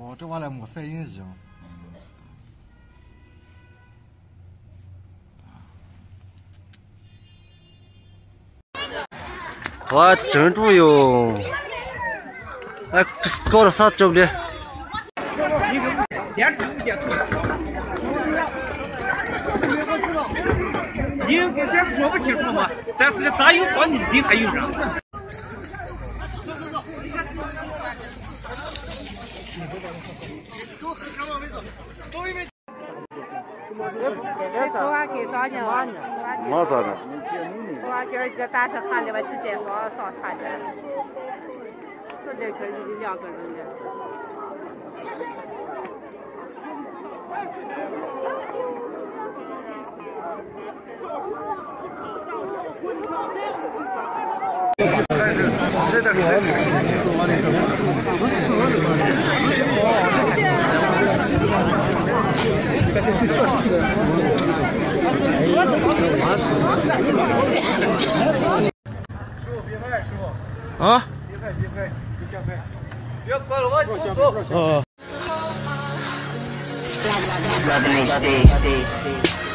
哦，这完了没反应一样。哇，珍珠哟！哎，这搞的啥这不的？ 你不先说不清楚嘛，但是咋有放你的还有人。 多少给少钱啊？ 没啥的。 多少今儿个打车看的吧，直接说上查的，40根的2个人的。 师傅别拍，师傅啊？ 别拍，别先拍， 别过了，我走。 哦。